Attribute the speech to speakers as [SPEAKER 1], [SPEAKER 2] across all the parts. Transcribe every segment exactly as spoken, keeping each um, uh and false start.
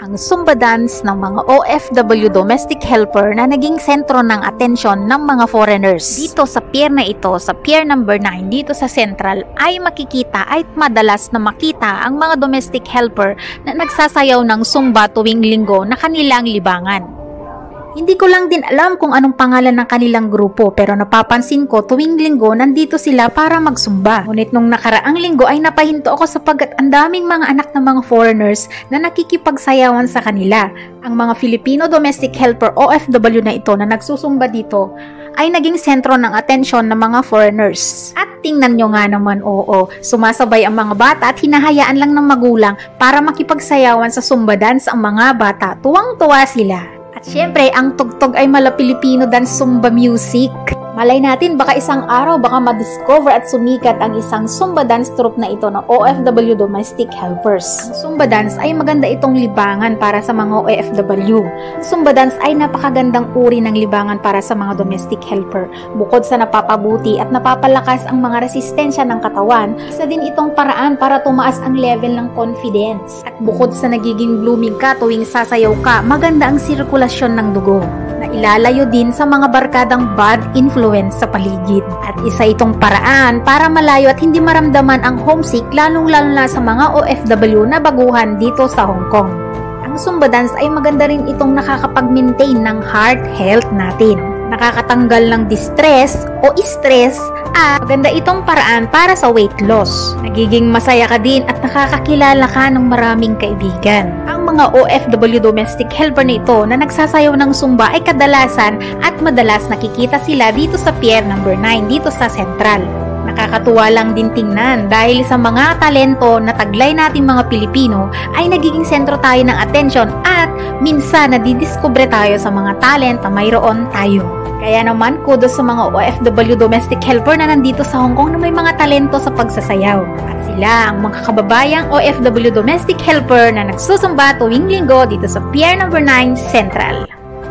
[SPEAKER 1] ang Zumba dance ng mga O F W domestic helper na naging sentro ng atensyon ng mga foreigners. Dito sa pier na ito, sa pier number nine, dito sa Central, ay makikita ay madalas na makita ang mga domestic helper na nagsasayaw ng Zumba tuwing linggo na kanilang libangan. Hindi ko lang din alam kung anong pangalan ng kanilang grupo, pero napapansin ko tuwing linggo nandito sila para magsumba. Ngunit nung nakaraang linggo ay napahinto ako sapagkat ang daming mga anak ng mga foreigners na nakikipagsayawan sa kanila. Ang mga Filipino domestic helper O F W na ito na nagsusumba dito ay naging sentro ng atensyon ng mga foreigners. At tingnan nyo nga naman, oo, sumasabay ang mga bata at hinahayaan lang ng magulang para makipagsayawan sa Zumba dance ang mga bata. Tuwang-tuwa sila. At syempre, ang tugtog ay mala Pilipino dance Zumba music. Malay natin, baka isang araw baka ma-discover at sumikat ang isang Zumba dance troupe na ito ng O F W domestic helpers. Ang Zumba dance ay maganda itong libangan para sa mga O F W. Ang Zumba dance ay napakagandang uri ng libangan para sa mga domestic helper. Bukod sa napapabuti at napapalakas ang mga resistensya ng katawan, isa din itong paraan para tumaas ang level ng confidence. At bukod sa nagiging blooming ka tuwing sasayaw ka, maganda ang sirkulasyon ng dugo na ilalayo din sa mga barkadang bad influence sa paligid. At isa itong paraan para malayo at hindi maramdaman ang homesick, lalong-lalo na sa mga O F W na baguhan dito sa Hong Kong. Ang Zumba dance ay maganda rin itong nakakapag-maintain ng heart health natin. Nakakatanggal ng distress o stress at maganda itong paraan para sa weight loss. Nagiging masaya ka din at nakakakilala ka ng maraming kaibigan. Ang mga O F W domestic helper na ito na nagsasayaw ng Zumba ay kadalasan at madalas nakikita sila dito sa pier number nine dito sa Central. Nakakatuwa lang din tingnan dahil sa mga talento na taglay nating mga Pilipino ay nagiging sentro tayo ng atensyon at minsan nadidiskubre tayo sa mga talent na mayroon tayo. Kaya naman, kudos sa mga O F W domestic helper na nandito sa Hong Kong na may mga talento sa pagsasayaw. At sila ang mga kababayang O F W domestic helper na nagsusumba tuwing linggo dito sa pier number nine Central.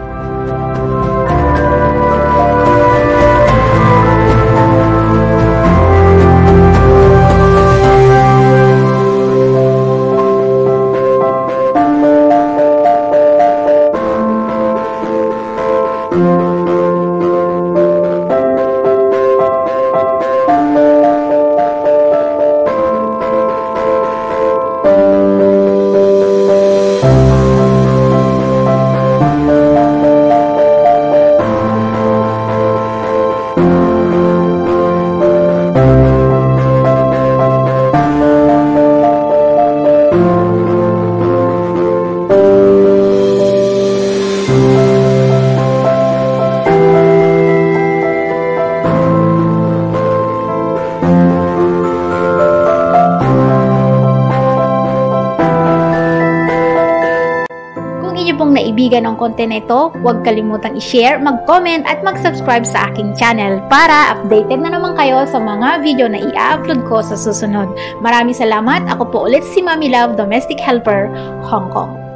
[SPEAKER 1] Kung naibigan ang content na ito, huwag kalimutang i-share, mag-comment at mag-subscribe sa aking channel para updated na naman kayo sa mga video na i-upload ko sa susunod. Maraming salamat. Ako po ulit si Mami Love, Domestic Helper, Hong Kong.